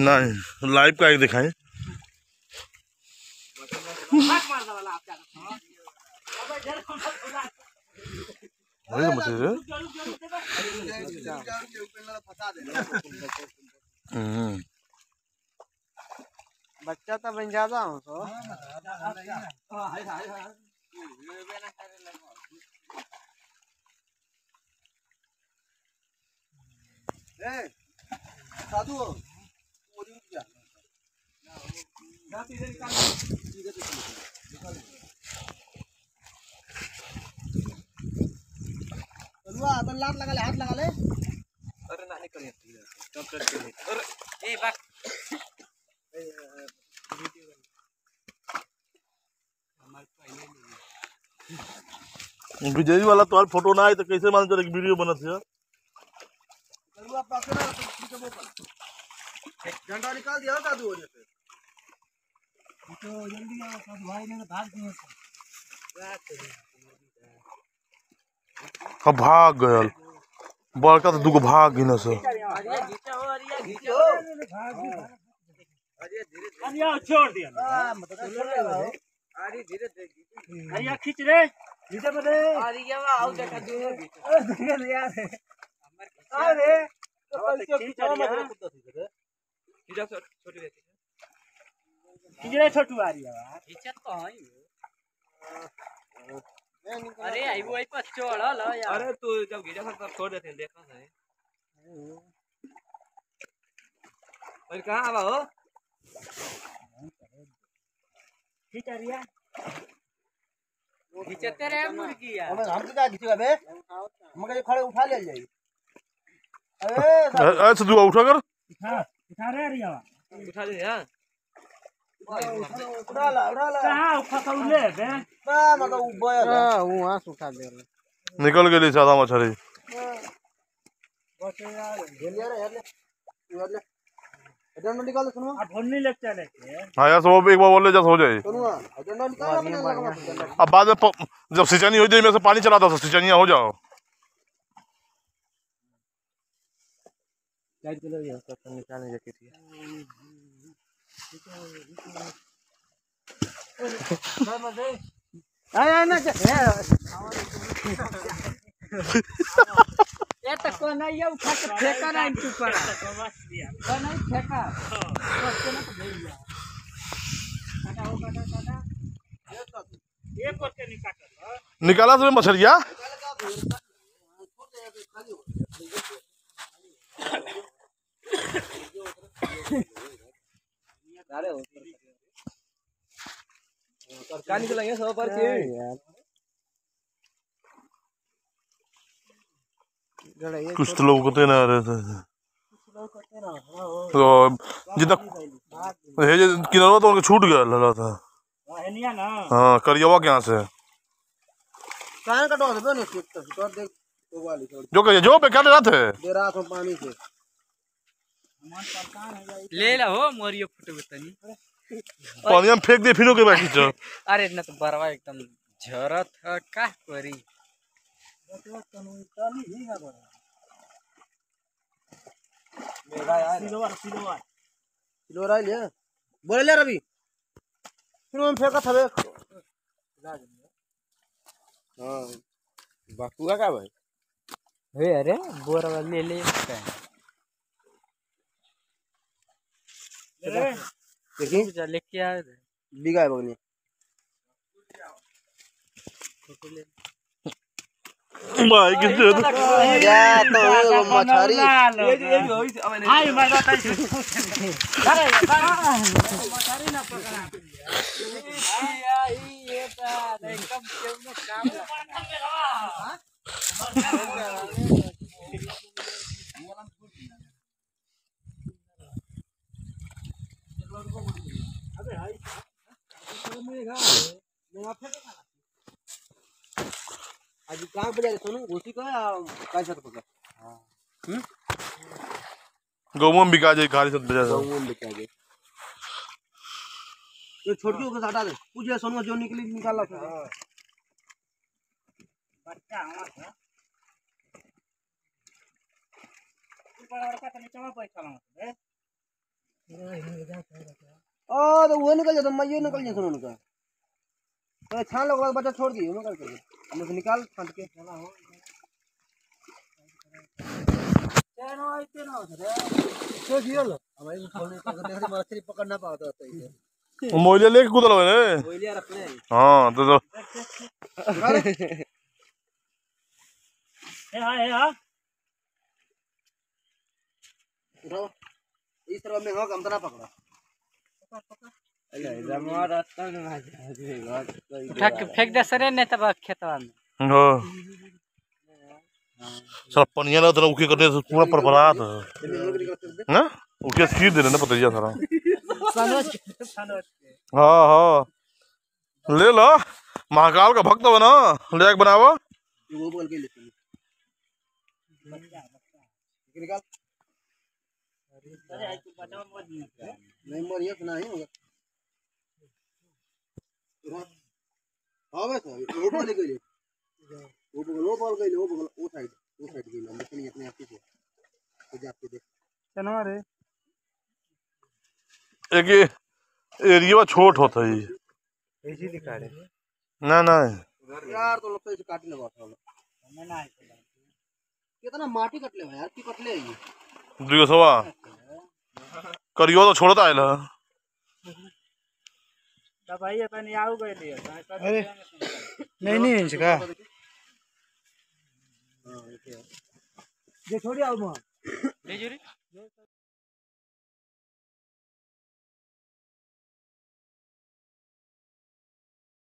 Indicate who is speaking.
Speaker 1: नहीं लाइव का एक दिखाएं।
Speaker 2: बच्चा तो बन ज्यादा हो तो साधु लात लगा ले, हाथ लगा ले। अरे ना निकल ए बात
Speaker 1: विजय वाला तो फोटो ना आए तो कैसे मान चले वीडियो बनत है।
Speaker 2: झंडा निकाल दिया साधु हो जैसे तो जल्दी आओ साधु भाई ने भाग दिए
Speaker 1: अब भाग गयल बड़का तो दुगो भाग गिन से।
Speaker 2: छोड़ दिया अरे धीरे धीरे खींच रे धीरे बदे अरे ये आओ देखा धीरे यार अरे छोटू आ रही है अरे आई वो पर चढ़ लो यार। अरे तू जब गिरा था छोड़ देते हैं देखा है और कहां आवा हो खींच रिया खींचते रे मुर्गी यार हम तो क्या खींचेगा बे मगर खड़े उठा ले जाई।
Speaker 1: अरे ऐसे तू उठा कर
Speaker 2: उठा रे रिया उठा दे हां उड़ा ला कहां फसौले बे बा मगर उबया हां वहां से उठा दे
Speaker 1: निकल गेली सादा मछली
Speaker 2: बस यार घेलिया रे यार ले एजेंडा निकाल सुनो अब फोन नहीं लेके चले
Speaker 1: हां यार सब एक बार बोल ले जस हो जाए
Speaker 2: सुनो एजेंडा निकाल अपने लगा।
Speaker 1: अब बाद में जब सिंचाई हो जाए में से पानी चलाता था सिंचाई हो जाओ
Speaker 2: लाइट चला गया उसका निकालने जाके थी आया ना ये तो को नहीं ये उठा के फेंका ना इनके ऊपर को नहीं फेंका उसके ना तो भेज दिया काटा हो काटा ये करके निकाल
Speaker 1: निकाला तुम्हें मछलिया
Speaker 2: सरकार निकलेंगे सब पर यार
Speaker 1: कुछ तो लोग कहते ना रहे थे तो जितना किनारा तो उनके छूट गया लगा था हाँ करियवा के यहाँ से
Speaker 2: कान कटवा दे ना कर देख तो वाली
Speaker 1: जो कहिए जो पे क्या ले रहा थे
Speaker 2: दे रहा था पानी से ले ला हो मोरियो फोटो बतानी
Speaker 1: पानी में फेंक दे फिर के बाकी जो
Speaker 2: अरे न तो बरवा एकदम झरत है का करी सिलोरा ले बोले ले रवि फिर हम फेंका था बे हां बाकुआ का भाई हे अरे बोरवा ले ले देखिए जा लेके आ बिगा बगने
Speaker 1: भाई किसे
Speaker 2: या तो मछरी हाय मजा अरे मछरी ना पकड़ा ये एकदम केव में काम अबे हाय आज कहां पे जा रहे सोनू घोसी का काय छत पकड़ हां
Speaker 1: गौमम बिका जाए खाली सब बजा
Speaker 2: गौमम बिका जाए ये छोटू को हटा दे पूछ सोनू जो निकली निकाला था बच्चा हमारा ऊपर और का नीचे में बैठा है
Speaker 3: तो वो निकल जाता, मैं ये निकल जाता उनका। तो छान लो, बच्चा छोड़ दिए मैं कर के हम से निकाल छान के चला हो। चलो आते ना रे तो जियो लो भाई, खोलने का मछली पकड़ना पाता था इसे।
Speaker 1: मोइले लेके कूद लो ने।
Speaker 3: मोइले रखने
Speaker 1: हां तो
Speaker 2: ए हां
Speaker 3: उठाओ इस तरह में हो, कम तना पकड़ा
Speaker 2: उठा के फेंक दे सरे नहीं तब खेतवा में।
Speaker 1: हां सर पनिया ना तो उके करने से पूरा परपरात है ना, उके सीर देने ना पता सारा।
Speaker 2: सनोज
Speaker 1: हाँ हाँ ले लो, महाकाल का भक्त बना, ले एक बनावा।
Speaker 3: वो बोल के लेते निकाल नहीं मरिया ना ही होगा। हां बस वो बोल के ले, वो बोल के ले, वो साइड गई हम लेकिन अपने आप ही से तो जाते देख
Speaker 2: चनो रे।
Speaker 1: एक एरिया छोट होता है
Speaker 2: ऐसी दिखा रे
Speaker 1: ना ना
Speaker 3: यार, तो लगता है इसे काटने वाला हमें ना कितना माटी कट ले यार, की कट ले ये
Speaker 1: दुगो सवा करियो तो छोड़ता है ला।
Speaker 2: भाई अपन आऊ गए लिए।
Speaker 3: अरे नहीं इसका हां ये छोड़ी आओ मां ले जो रे।